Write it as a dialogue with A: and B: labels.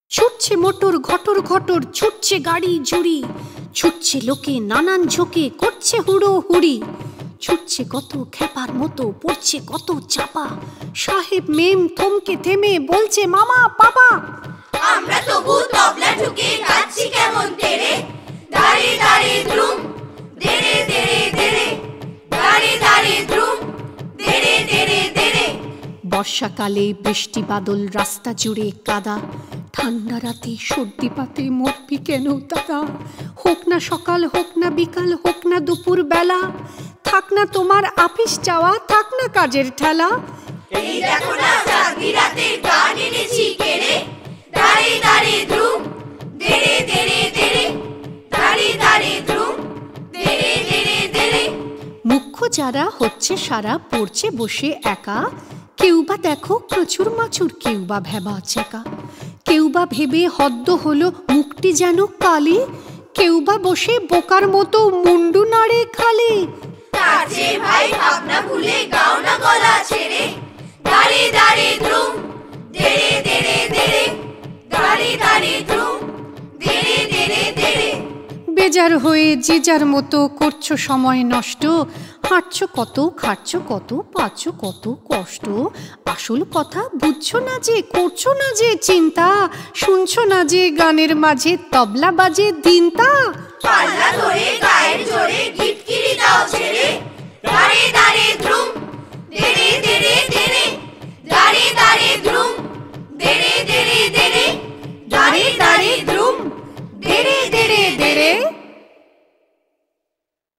A: ছুটছে মোটর ঘটর ঘটর, ছুটছে গাড়ি জুড়ি, ছুটছে লোকে নানান ঝোঁকে, করছে হুড়ো হুড়ি। ছুটছে কত খেপার মতো, পড়ছে কত চাপা, সাহেব মেম থমকে থেমে বলছে মামা বাবা।
B: আমরা তবু তবলা ঠুকে গাচ্ছি কেমন তেরে, দাঁড়ে দাঁড়ে দ্রুম দেরে দেরে দেরে, দাঁড়ে দাঁড়ে দ্রুম দেরে দেরে দেরে।
A: বর্ষাকালে বৃষ্টি বাদল, রাস্তা জুড়ে কাদা, ঠান্ডা রাতে সর্দি পাতে মরবি কেন দাদা? হোক না সকাল, হোক না বিকাল, হোক না দুপুর বেলা, থাক না তোমার আপিস যাওয়া, থাক না কাজের ঠেলা।
B: এই দেখো না চাঁদনি রাতের গান এনেছি কেড়ে, দাঁড়ে দাঁড়ে দ্রুম দেরে দেরে দেরে, দাঁড়ে দাঁড়ে দ্রুম দেরে দেরে দেরে।
A: মুখ্য যারা হচ্ছে সারা, পড়ছে বসে একা, কেউ বা দেখো প্রচুর মাচুর, কেউ বা ভেবা চেকা, কেউ বা ভেবে হদ্দ হলো মুখটি যেন কালি, কেউ বা বসে বোকার মতো মুন্ডু নাড়ে খালি।
B: তার যে ভাই ভাবনা ভুলে গাও না গলা ছেড়ে, দাঁড়ে দাঁড়ে দ্রুম দেরে দেরে দেরে, দাঁড়ে দাঁড়ে দ্রুম দেরে দেরে দেরে।
A: বেজার হয়ে যে যার মতো করছো সময় নষ্ট, হাঁটছো কত, খাটছো কত, পাচ্ছ কত কষ্ট। আসল কথা বুঝছো না যে, করছো না যে চিন্তা, শুনছো না যে গানের মাঝে তবলা বাজে দিনতা।
B: পাল্লা ধরে গায়ের জোরে গিটকিরি দাও ছেড়ে,